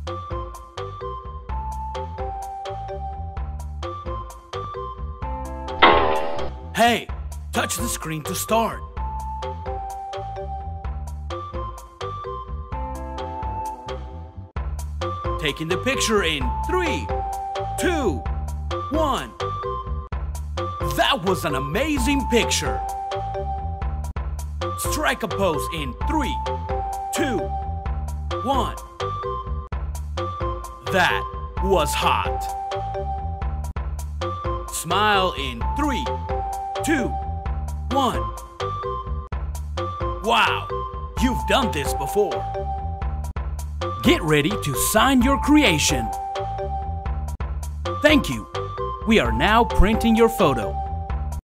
Hey, touch the screen to start. Taking the picture in 3, 2, 1. That was an amazing picture. Strike a pose in 3, 2, 1. That was hot. Smile in 3, 2, 1. Wow, you've done this before. Get ready to sign your creation. Thank you. We are now printing your photo.